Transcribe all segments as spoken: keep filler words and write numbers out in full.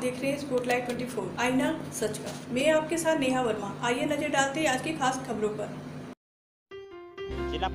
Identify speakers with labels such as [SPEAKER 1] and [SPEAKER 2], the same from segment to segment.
[SPEAKER 1] देख रहे हैं स्पॉटलाइट चौबीस आईना सच का। मैं आपके साथ नेहा वर्मा। आइए नजर डालते हैं आज की खास खबरों पर।
[SPEAKER 2] जिला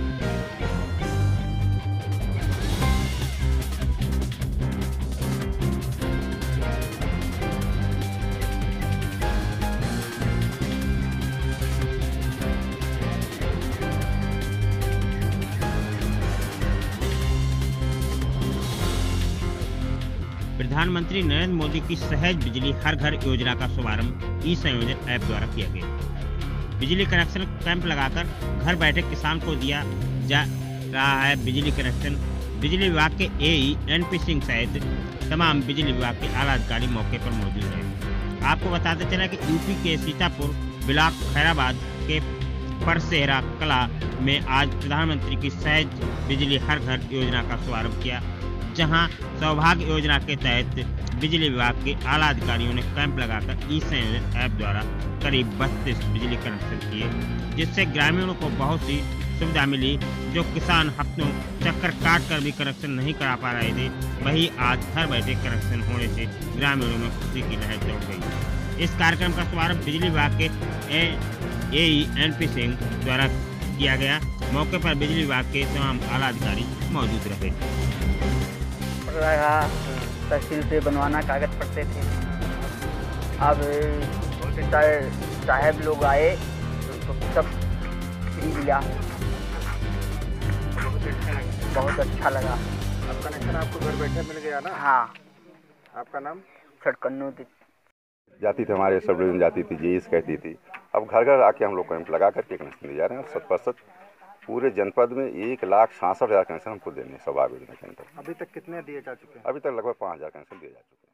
[SPEAKER 2] प्रधानमंत्री नरेंद्र मोदी की सहज बिजली हर घर योजना का शुभारंभ ई संयोजन ऐप द्वारा किया गया। बिजली कनेक्शन कैंप लगाकर घर बैठे किसान को दिया जा रहा है बिजली कनेक्शन। बिजली विभाग के एई एनपी सिंह सहित तमाम बिजली विभाग के आला अधिकारी मौके पर मौजूद हैं। आपको बताते चला कि यूपी के सीतापुर ब्लॉक खैराबाद के परसेहरा कला में आज प्रधानमंत्री की सहज बिजली हर घर योजना का शुभारंभ किया, जहां सौभाग्य योजना के तहत बिजली विभाग के आला अधिकारियों ने कैंप लगाकर ई संयोजन ऐप द्वारा करीब बत्तीस बिजली कनेक्शन किए, जिससे ग्रामीणों को बहुत सी सुविधा मिली। जो किसान हफ्तों चक्कर काट कर भी कनेक्शन नहीं करा पा रहे थे, वही आज घर बैठे कनेक्शन होने से ग्रामीणों में खुशी की लहर चढ़ गई। इस कार्यक्रम का शुभारंभ बिजली विभाग के एई एनपी सिंह द्वारा किया गया। मौके पर बिजली विभाग के तमाम आला अधिकारी मौजूद रहे।
[SPEAKER 3] रहा तहसील से बनवाना कागज पड़ते थे, अब साहब लोग आए तो सब फ्री मिला, बहुत अच्छा लगा।
[SPEAKER 4] अब कनेक्शन आपको घर बैठे मिल गया ना?
[SPEAKER 3] हाँ।
[SPEAKER 4] आपका नाम?
[SPEAKER 3] छड़कन्नू
[SPEAKER 5] जाती थी, हमारे सब डिवीजन जाती थी, जेईस कहती थी। अब घर घर आके हम लोग कैंप लगा करके कनेक्शन दे जा रहे हैं। शत प्रतिशत पूरे जनपद में एक लाख छियासठ हज़ार कनेक्शन हमको देने सौभाग्य योजना के अंदर।
[SPEAKER 4] अभी तक कितने दिए जा चुके हैं?
[SPEAKER 5] अभी तक लगभग पाँच हज़ार कनेक्शन दिए जा चुके हैं।